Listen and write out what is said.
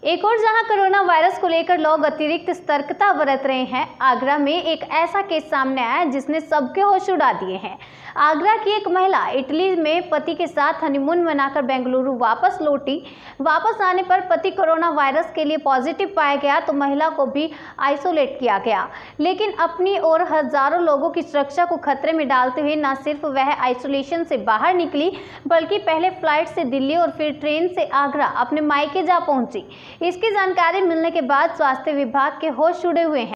एक और जहां कोरोना वायरस को लेकर लोग अतिरिक्त सतर्कता बरत रहे हैं, आगरा में एक ऐसा केस सामने आया है जिसने सबके होश उड़ा दिए हैं। आगरा की एक महिला इटली में पति के साथ हनीमून मनाकर बेंगलुरु वापस लौटी। वापस आने पर पति कोरोना वायरस के लिए पॉजिटिव पाया गया तो महिला को भी आइसोलेट किया गया, लेकिन अपनी और हजारों लोगों की सुरक्षा को खतरे में डालते हुए न सिर्फ वह आइसोलेशन से बाहर निकली, बल्कि पहले फ्लाइट से दिल्ली और फिर ट्रेन से आगरा अपने मायके जा पहुंची। इसकी जानकारी मिलने के बाद स्वास्थ्य विभाग के होश उड़े हुए हैं।